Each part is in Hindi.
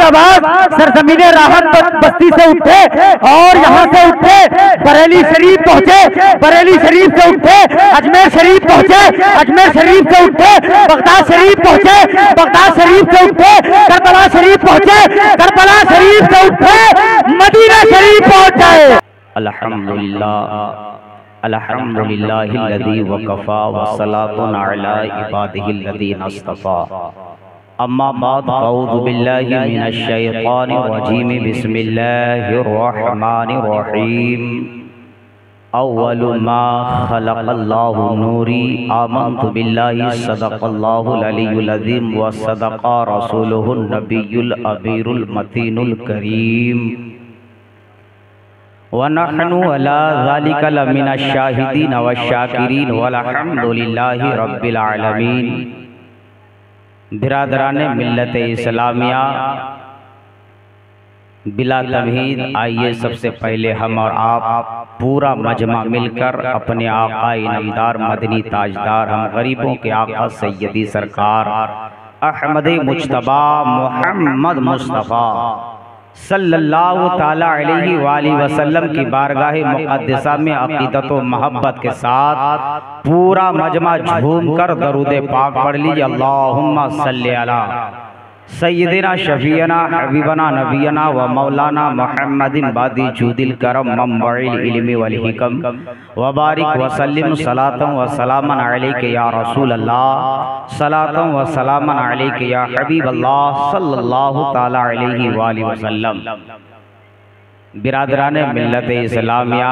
आवाज सरजमीने राहत बस्ती से उठे और यहाँ से उठे बरेली शरीफ पहुँचे, बरेली शरीफ से उठे अजमेर शरीफ पहुँचे, अजमेर शरीफ से उठे बगदाद शरीफ पहुँचे, बगदाद शरीफ से उठे करबला शरीफ पहुँचे, करबला शरीफ से उठे मदीना शरीफ पहुँच जाए। अल्हम्दुलिल्लाह अल्हम्दुलिल्लाहिल्लज़ी वकफ़ा वस्सलातुन अला इबादिहिल्लज़ीना इस्तफ़ा। अम्मा बाद अऊज़ु बिल्लाहि मिनश शैतानिर रजीम बिस्मिल्लाहिर रहमानिर रहीम। अव्वलु मा खलक़ल्लाहु नूरी आमन्तु बिल्लाहि सदक़ल्लाहुल अलियुल अज़ीम व सदक़ा रसूलुहुन नबियुल अमीरुल मतीनुल करीम व नहनु अला ज़ालिका लमिनश शाहिदीन व शाकिरीन वल्हम्दुलिल्लाहि रब्बिल आलमीन। बिरादरान मिल्लत इस्लामिया, बिला तमहीद आइए सबसे पहले हम और आप पूरा मजमा मिलकर अपने आका इनामदार मदनी ताजदार हम गरीबों के आका सैयदी सरकार अहमद मुज्तबा मोहम्मद मुस्तफ़ा सल्लल्लाहु ताला अलैहि वालिहि वसल्लम की बारगाह मुक़द्दसा में अक़ीदत व मोहब्बत के साथ पूरा मजमा झूम कर दरूद पाक पढ़ लीजिए। अल्लाहुम्मा सल्ली अला सय्यदिना शफीना हबीबना नबीना व मौलाना मुहम्मदिन बादी जूदिल करम मंबइल इल्मी वल हिकम व बारिक व सल्लिम सलातन व सलामन अलैका या रसूल अल्लाह सलातन व सलामन अलैका या हबीब अल्लाह सल्लल्लाहु ताला अलैहि वालि वसल्लम। बिरादरान मिल्लत इस्लामिया,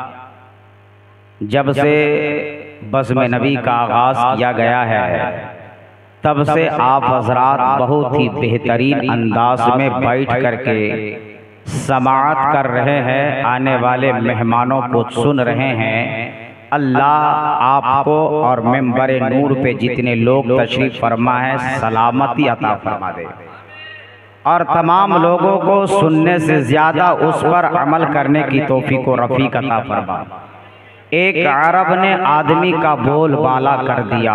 जब से बज़्म नबी का आगाज़ किया गया है तब से आप हजरात बहुत ही बेहतरीन अंदाज में बैठ करके समाअत कर रहे हैं, आने वाले मेहमानों को सुन रहे हैं। अल्लाह आपको और मिंबर नूर पे जितने लोग तशरीफ फरमा है सलामती अता फरमा दे और तमाम लोगों को सुनने से ज्यादा उस पर अमल करने की तौफीक व रफ़ीक अता फरमा। एक अरब ने आदमी का बोल बाला कर दिया।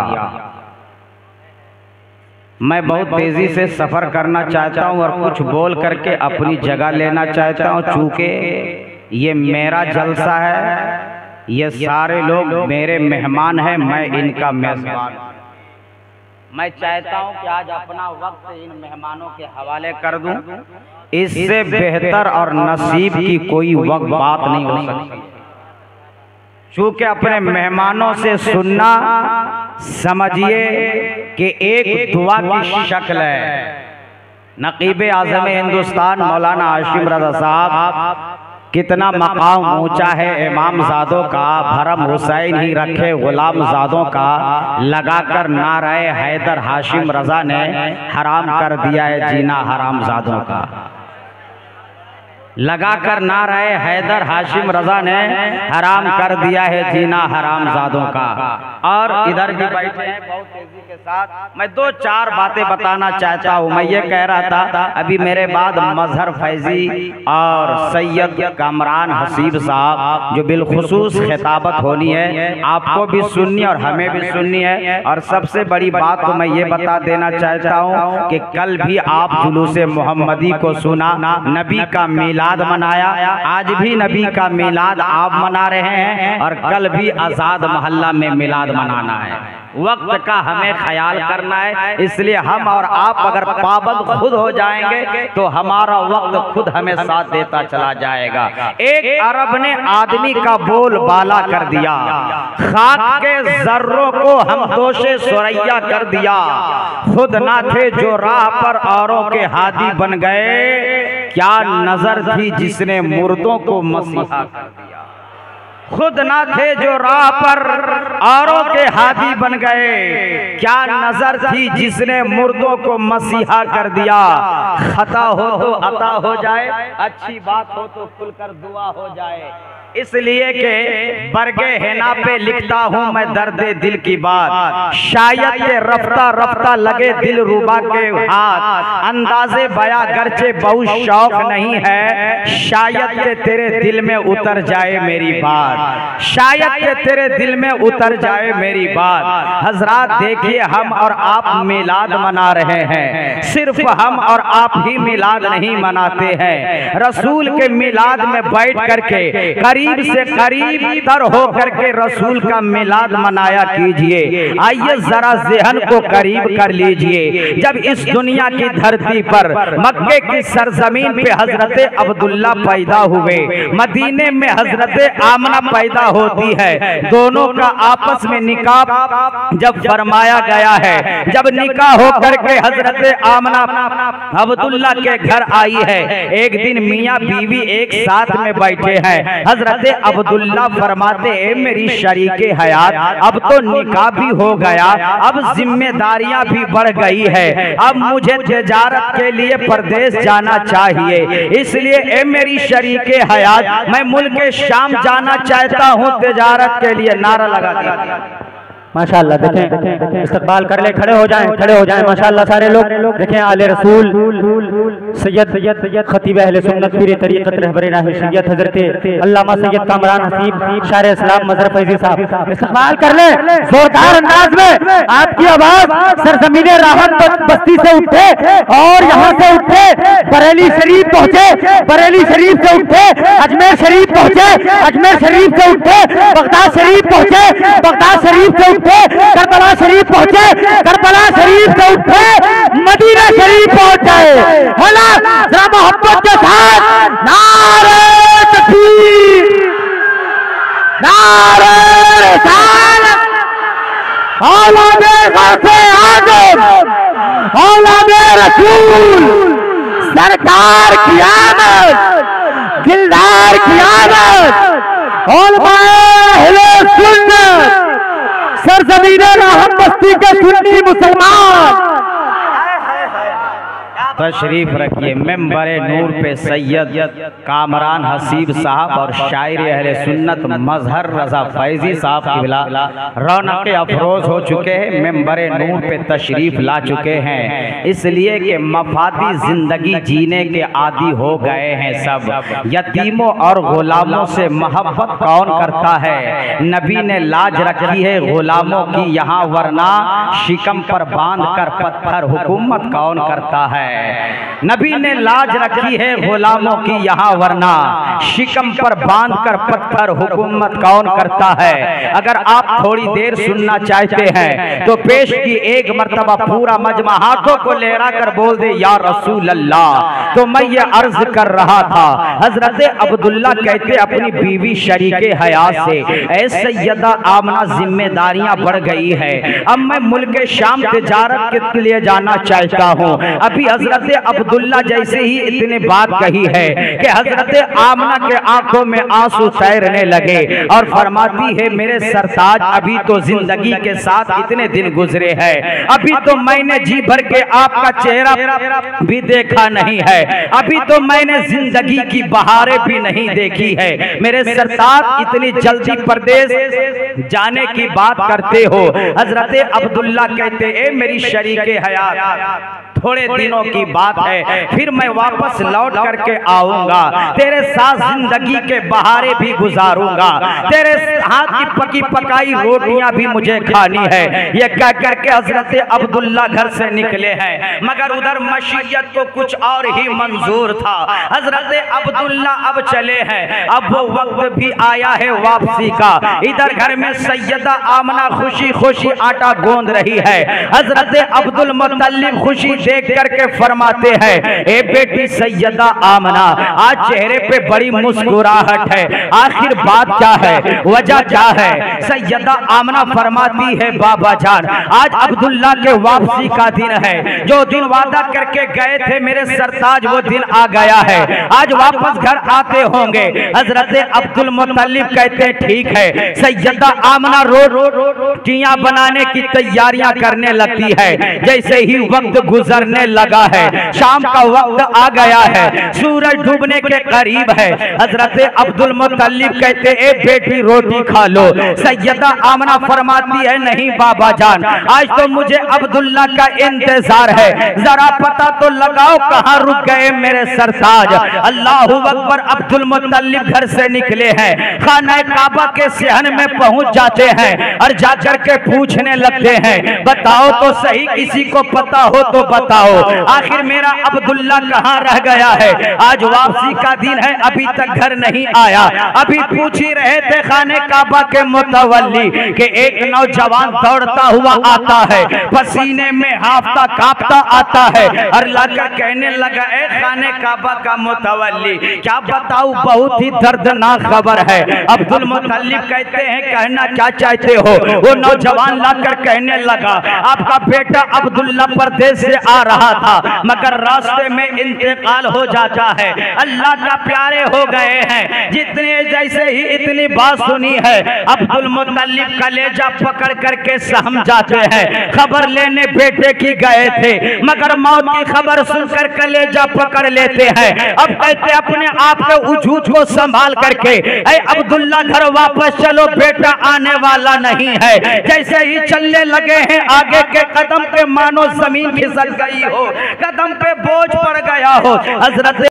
मैं बहुत तेजी से सफर करना चाहता हूं और कुछ बोल करके अपनी जगह लेना चाहता हूं। चूंकि ये मेरा जलसा है, ये सारे लोग मेरे मेहमान हैं, मैं इनका मेजबान। मैं चाहता हूं कि आज अपना वक्त इन मेहमानों के हवाले कर दूं। इससे बेहतर और नसीब की कोई वक्त बात नहीं हो सकती। चूंकि अपने मेहमानों से सुनना समझिए कि एक दुआ की शक्ल है। नकीब आज़म हिंदुस्तान मौलाना हाशिम रज़ा साहब कितना मकाम ऊंचा है इमाम ज़ादों का, भरम हुसैन ही रखे गुलाम ज़ादों का, लगाकर नाराए हैदर हाशिम रज़ा ने हराम कर दिया है जीना हराम ज़ादों का। लगाकर नाराए हैदर हाशिम रज़ा ने हराम कर दिया है जीना हराम ज़ादों का। और इधर भी बैठे हैं बहुत तेजी के साथ। मैं दो चार बातें बताना चाहता हूँ। मैं ये कह रहा था अभी मेरे बाद मजहर फैजी और सैयद कामरान हसीब साहब जो बिलखुसूस खिताबत होनी है, आपको भी सुननी और हमें भी सुननी है। और सबसे बड़ी बात तो मैं ये बता देना चाहता हूँ कि कल भी आप जुलूस मोहम्मदी को सुना, नबी का मिलाद मनाया। आज भी नबी का मिलाद आप मना रहे हैं और कल भी आजाद मोहल्ला में मिलाद मनाना है। वक्त का हमें ख्याल करना है, इसलिए हम और आप अगर पाबंद खुद हो जाएंगे तो हमारा वक्त खुद हमें साथ देता चला जाएगा। एक अरब ने आदमी का बोल बाला कर दिया, खाक के जर्रों को हम दोषे सुरैया कर दिया। खुद ना थे जो राह पर औरों के हादी बन गए, क्या नजर थी जिसने मुर्दों को मसीहा कर दिया। खुद ना थे जो राह पर औरों के हादी बन गए, क्या नजर थी जिसने मुर्दों को मसीहा कर दिया। खता हो तो अता हो जाए, अच्छी बात हो तो खुलकर दुआ हो जाए। इसलिए के बरगे हेना पे लिखता हूँ मैं दर्दे दिल की बात, शायद के रफ्ता रफ्ता लगे दिल रुबा के हाथ, अंदाजे बया गर्चे बहुत शौक नहीं है, शायद के तेरे दिल में उतर जाए मेरी बात, शायद के तेरे दिल में उतर जाए मेरी बात। हजरात देखिए, हम और आप मिलाद मना रहे हैं, सिर्फ हम और आप ही मिलाद नहीं मनाते हैं, रसूल के मिलाद में बैठ करके करीब से करीब तर हो करके रसूल का मिलाद मनाया कीजिए। आइए जरा ज़हन को करीब कर लीजिए। जब इस दुनिया की धरती पर मक्के की सरजमीन पे हजरत अब्दुल्ला पैदा हुए, मदीने में हजरत आमना पैदा होती है, दोनों का आपस में निकाह जब फरमाया गया है, जब निकाह हो करके हजरत आमना अब्दुल्ला के घर आई है, एक दिन मियाँ बीवी एक साथ में बैठे हैं, हजरत अब्दुल्ला फरमाते हैं मेरी शरीके हयात, अब तो निकाह भी हो गया, अब जिम्मेदारियां भी बढ़ गई है, अब मुझे तिजारत के लिए परदेश जाना चाहिए, इसलिए ए मेरी शरीके हयात मैं मुल्क शाम जाना चाहता हूँ तिजारत के लिए। नारा लगा दिया। माशाअल्लाह। देखें, इस्तकबाल कर ले, खड़े हो जाएं माशाअल्लाह सारे लोग। देखें, आले रसूल सैयद खतीब अहले सुन्नत पीर तरीक़त रहबरे राह सैयद हजरत अल्लामा सैयद कामरान हसीब शायर इस्लाम मजहर फैजी साहब, इस्तकबाल कर ले जोरदार अंदाज में। आपकी आवाज सरजमीने राहत बस्ती से उठे और यहाँ से उठे बरेली शरीफ पहुँचे, बरेली शरीफ से उठे अजमेर शरीफ पहुँचे, अजमेर शरीफ से उठे बगदाद शरीफ पहुँचे, बगदाद शरीफ से करबला शरीफ पहुंचे, करबला शरीफ से उठे मदीना शरीफ पहुंच गए। होला जरा मोहब्बत के साथ नारे तकबीर, नारे रिसालत, औलादे गौसे आज़म, औलादे रसूल, सरकार की आमद, दिलदार की आमद, उलमाए अहले सुन्नत, सरजमीने राहत बस्ती के सुन्नी मुसलमान तशरीफ रखिए। मेंबर नूर पे सैयद कामरान हसीब साहब और शायर अहले सुन्नत मजहर रजा फैजी साहब किबला रौनक अफरोज हो चुके हैं, मेंबर नूर पे तशरीफ ला चुके हैं, इसलिए कि मफादी जिंदगी जीने के आदी हो गए हैं सब। यतीमों और गुलामों से मोहब्बत कौन करता है, नबी ने लाज रखी है गुलामों की यहाँ, वरना शिकम पर बांध कर पत्थर हुकूमत कौन करता है। नबी ने लाज रखी है गुलामों की यहाँ, वरना शिकम पर बांध कर पत्थर हुकूमत कौन करता है। अगर आप थोड़ी देर सुनना चाहते हैं तो पेश की एक मर्तबा पूरा मजमा हाथों को लहरा कर बोल दे या रसूल अल्लाह। तो मैं ये अर्ज कर रहा था, हजरत अब्दुल्ला कहते अपनी बीवी शरीके हयात से, ऐ सैयदा आमना जिम्मेदारियां बढ़ गई है, अब मैं मुल्क शाम तिजारत के लिए जाना चाहता हूँ। अभी हजरत अब्दुल्ला जैसे ही इतने बात कही है कि हजरत आमना के आंखों में आंसू तैरने लगे और फरमाती है मेरे सरताज, अभी तो जिंदगी के साथ इतने दिन गुजरे हैं, अभी तो मैंने जी भर के आपका चेहरा भी देखा नहीं है, अभी तो मैंने जिंदगी की बहारें भी नहीं देखी है, मेरे सरताज इतनी जल्दी परदेश जाने की बात करते हो। हजरत अब्दुल्ला कहते ए मेरी शरीके हयात, थोड़े दिनों की बात है, फिर मैं वापस लौट करके आऊंगा, तेरे साथ जिंदगी के बहारे भी गुजारूंगा, तेरे हाथ की पकी पकाई रोटियां भी मुझे खानी है। ये कह करके हजरत अब्दुल्ला घर से निकले हैं, मगर उधर मशीयत को कुछ और ही मंजूर था। हजरत अब्दुल्ला अब चले हैं, अब वो वक्त भी आया है वापसी का। इधर घर में सैयदा आमना खुशी खुशी आटा गोंद रही है। हजरत अब्दुल मुत्तलिब खुशी देख करके फरमाते हैं ए बेटी सैयदा आमना, आज चेहरे पे बड़ी मुस्कुराहट है, आखिर बात क्या है, वजह क्या है। सैयदा आमना फरमाती है बाबा जान, आज अब्दुल्ला के वापसी का दिन है, जो दिन वादा करके गए थे मेरे सरताज वो दिन आ गया है, आज वापस घर आते होंगे। हजरत अब्दुल मुत्तलिब कहते ठीक है। सैयदा आमना रोटियां बनाने की तैयारियां करने लगती है। जैसे ही वक्त गुजर गुजरने लगा है, शाम का वक्त आ गया है, सूरज डूबने के करीब है। हजरत अब्दुल मुत्तलिब कहते ए बेटी रोटी खा लो। सैयदा आमना फरमाती है नहीं बाबा जान, आज तो मुझे अब्दुल्ला का इंतजार है, जरा पता तो लगाओ कहाँ रुक गए मेरे सरताज। अल्लाहु अकबर। अब्दुल मुत्तलिब घर से निकले हैं, खाना काबा के सहन में पहुंच जाते हैं और जाकर के पूछने लगते हैं बताओ तो सही, किसी को पता हो तो बताओ, आखिर मेरा अब्दुल्ला कहाँ रह गया है। आज वापसी का दिन है, अभी तक घर नहीं आया। अभी पूछ ही रहे थे खाने काबा के मुतवल्ली कि एक नौजवान दौड़ता हुआ आता है, पसीने में हाफता कांपता आता है और लाकर कहने लगा ए खाने काबा का मुतवल्ली, क्या बताऊं बहुत ही दर्दनाक खबर है। अब्दुल मुत्तलिब कहते हैं कहना क्या चाहते हो। वो नौजवान लाकर कहने लगा आपका बेटा अब्दुल्ला परदेश से आ रहा था, मगर रास्ते में इंतकाल हो जाता है, अल्लाह का प्यारे हो गए हैं। जितने जैसे ही इतनी बात सुनी है, अब्दुल मुत्तलिब कलेजा पकड़ करके सहम जाते हैं। खबर लेने बेटे की गए थे, मगर मौत की खबर सुनकर कलेजा पकड़ लेते हैं। अब कहते अपने आप के वजूद को संभाल करके ऐ अब्दुल्ला घर वापस चलो, बेटा आने वाला नहीं है। जैसे ही चलने लगे हैं, आगे के कदम पे मानो जमीन खिसक गई हो, कदम पे बोझ पड़ गया हो। हजरत